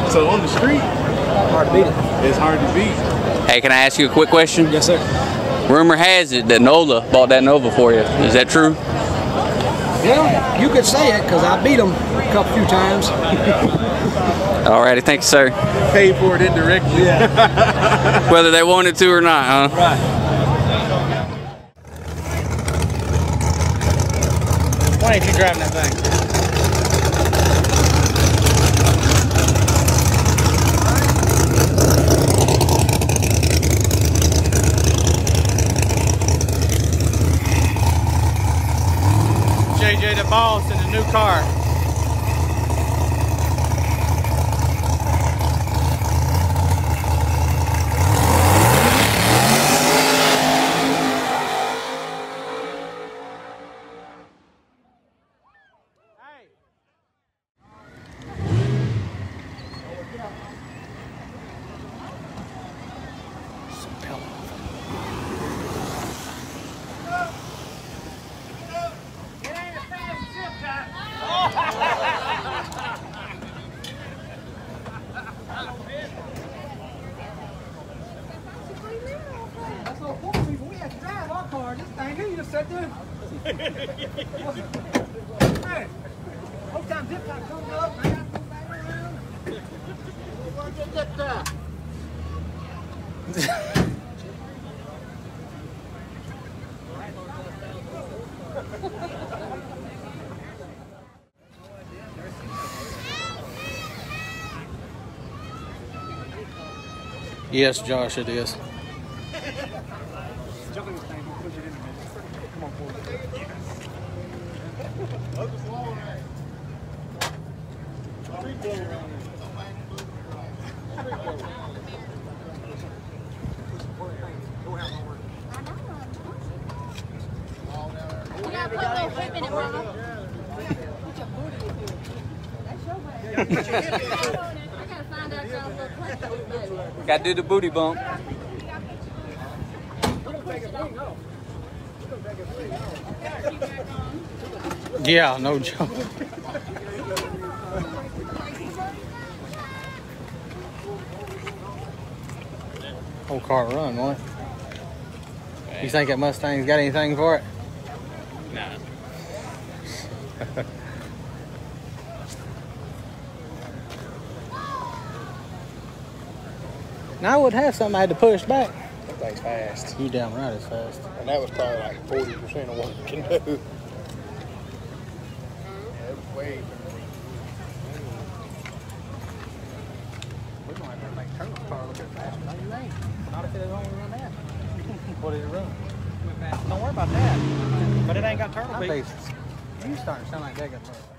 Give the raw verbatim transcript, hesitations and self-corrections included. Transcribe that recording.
So on the street, Hard to beat it. it's hard to beat. Hey, can I ask you a quick question? Yes, sir. Rumor has it that Nola bought that Nova for you. Is that true? Well, you could say it because I beat them a couple few times. Alrighty, thank you, sir. Paid for it indirectly. Yeah. Whether they wanted to or not, huh? Right. Why ain't you driving that thing? J J the boss in the new car. We had to drive our car. This thing here, you just sat there. Hey, whole time zip line comes up, I got to go back around. Where'd you get that? Yes, Josh, it is. Jump in this thing, we'll push it in a minute. Come on, boy. You gotta put a little whip in it, Mama. Put your booty in it. That's your way. I gotta find out y'all little place. Gotta do the booty bump. Yeah, no joke. Whole car run, boy. You think that Mustang's got anything for it? Nah. Now I would have something I had to push back. That thing's fast. You damn right it's fast. And that was probably like forty percent of what it can do. Yeah, it was way We're going to have to make Turtle's car a little bit faster. No, you ain't. Not if it only run that. What did it run? Don't worry about that. But it ain't got turtle beats. You starting to sound like that got turtle.